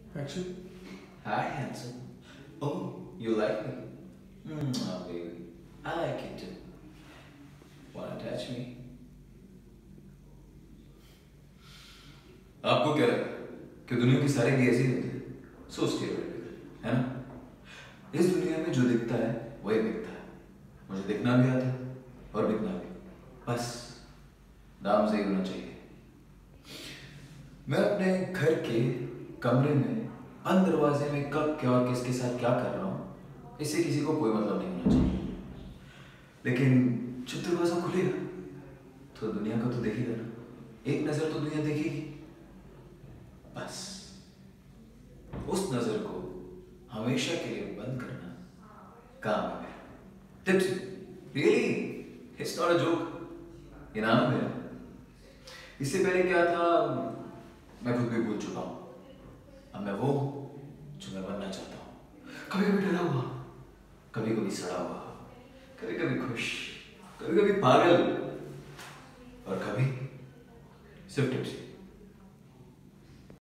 Action. Hi, handsome. Oh, you like me? Oh, baby. I like you too. Wanna touch me? आपको क्या लगा कि दुनिया की सारी गे ऐसी होती है? So stereotypical, है ना? इस दुनिया में जो दिखता है वही बिकता है। मुझे दिखना भी आता है और बिकना भी। बस दाम सही होना चाहिए। मैं अपने घर के कमरे में बंद दरवाजे में कब क्या और किसके साथ क्या कर रहा हूँ इससे किसी को कोई मतलब नहीं होना चाहिए। लेकिन जब दरवाजा खुलेगा तो दुनिया को तो देखेगा ना। एक नजर तो दुनिया देखेगी। बस उस नजर को हमेशा के लिए बंद करना काम है मेरा। Tipsy, really it's not a joke. ये नाम है मेरा। इससे पहले क्या था मैं खुद भी भूल चुका हूँ। अब मैं वो हूँ जो मैं बनना चाहता हूँ। कभी कभी डरा हुआ, कभी कभी सड़ा हुआ, कभी कभी खुश, कभी कभी पागल और कभी सिर्फ टिप्सी।